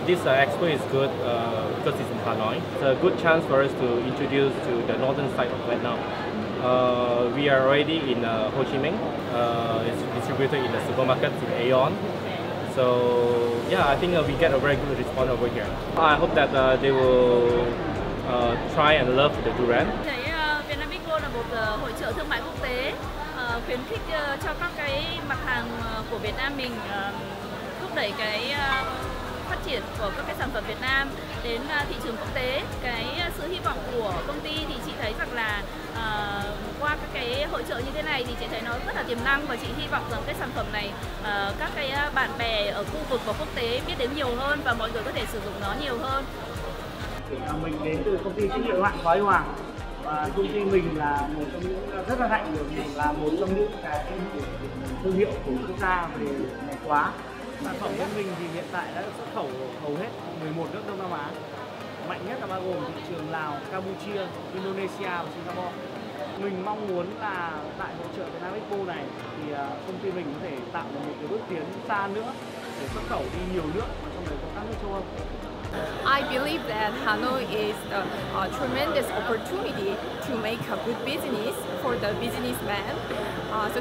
this expo is good because it's in Hanoi. It's a good chance for us to introduce to the northern side of Vietnam. We are already in Ho Chi Minh. It's distributed in the supermarkets in Aeon. So yeah, I think we get a very good response over here. I hope that they will try and love the durian. Vietnam Expo là một hội chợ thương mại quốc tế, khuyến khích cho các cái mặt hàng của Việt Nam mình, thúc đẩy cái phát triển của các cái sản phẩm Việt Nam đến thị trường quốc tế. Cái sự hy vọng của công ty thì chị thấy rằng là qua các cái hội chợ như thế này thì chị thấy nó rất là tiềm năng, và chị hy vọng rằng cái sản phẩm này các cái bạn bè ở khu vực và quốc tế biết đến nhiều hơn và mọi người có thể sử dụng nó nhiều hơn. Mình đến từ công ty trách nhiệm hữu hạn Khói Hoàng, và công ty mình là một trong những rất là hạnh được mình là một trong những cái thương hiệu của quốc gia về ngành khóa. Sản phẩm của mình thì hiện tại đã xuất khẩu hầu hết 11 nước Đông Nam Á. Mạnh nhất là bao gồm thị trường Lào, Campuchia, Indonesia và Singapore. Mình mong muốn là tại hội chợ Vietnam Expo này thì công ty mình có thể tạo được một cái bước tiến xa nữa để xuất khẩu đi nhiều nước, và trong đấy có các nước châu Âu. I believe that Hanoi is a tremendous opportunity to make a good business for the businessman. So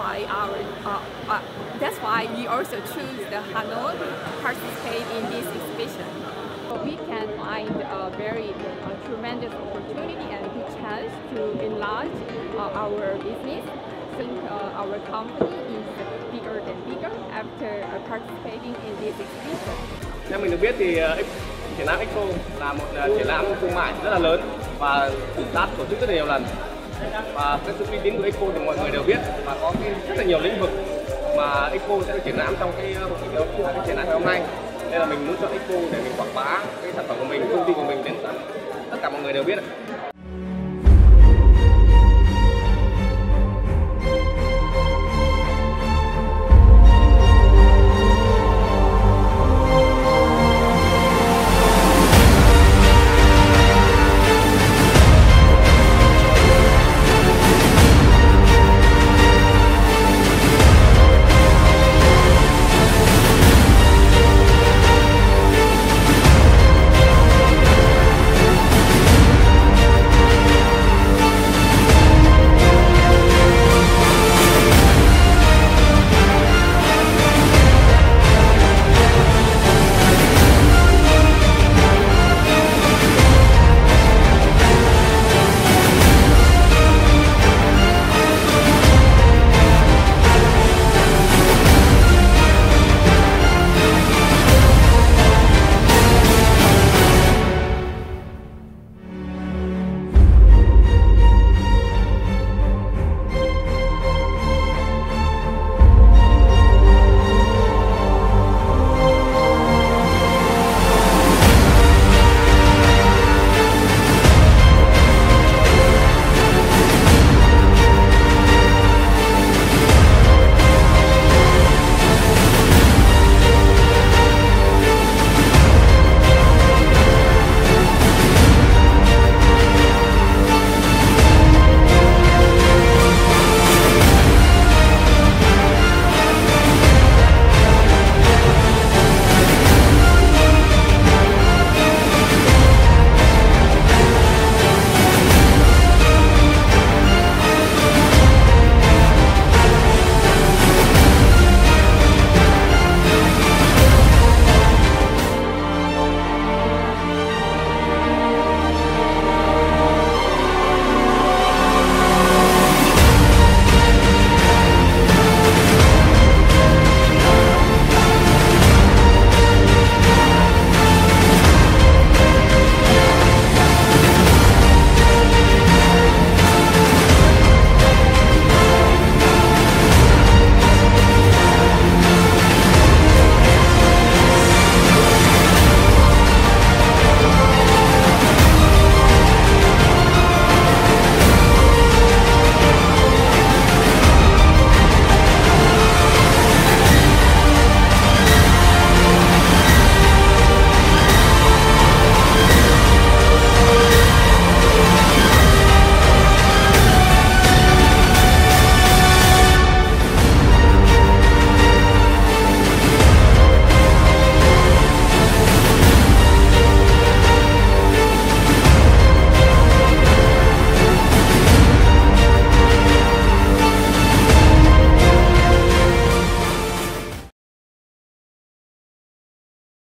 that's why we also choose the Hanoi to participate in this exhibition. We can find a very tremendous opportunity and good chance to enlarge our business. Since our company is bigger and bigger after participating in this exhibition. Theo mình được biết thì triển lãm Expo là một triển lãm thương mại rất là lớn và đã tổ chức rất là nhiều lần, và cái sự uy tín của Expo thì mọi người đều biết, và có rất là nhiều lĩnh vực mà Expo sẽ được triển lãm trong cái triển lãm ngày hôm nay. Nên là mình muốn chọn Expo để mình quảng bá cái sản phẩm của mình, công ty của mình đến tất cả mọi người đều biết.